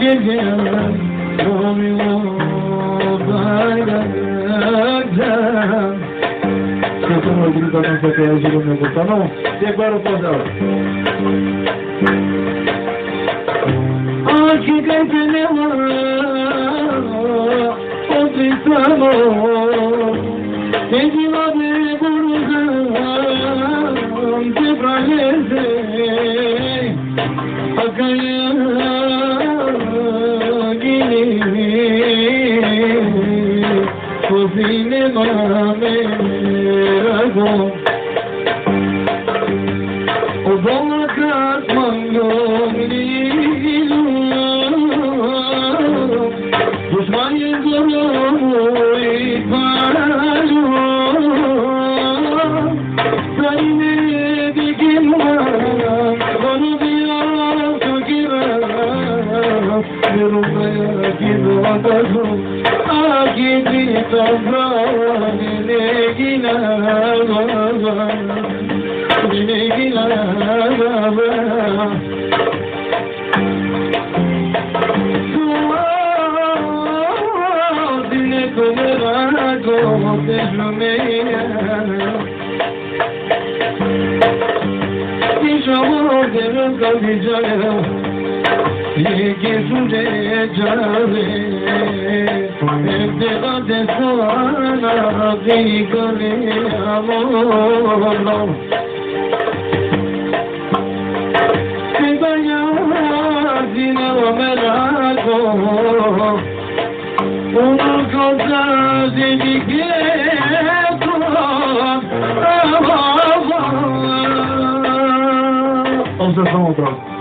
Sentiamo il grito non so che oggi non mi portano, e guarda cosa. Oggi che te ne va, oggi siamo, e ti va bene buruga, ti pralese, a così ne rago o buona casmango mililu Düşman yıldırımı iparalu Sayne dikim var onu bir altı girer Yürümeye gidiyorum Agiti toprağını ne giler ne giler Suadine kumerago tejumeye Dişamur derim kalbicaya Yeki sunce cale Evde de soğana Dikale amor Sevdaya zine o merago Onu kalsa zedike Olsa son otro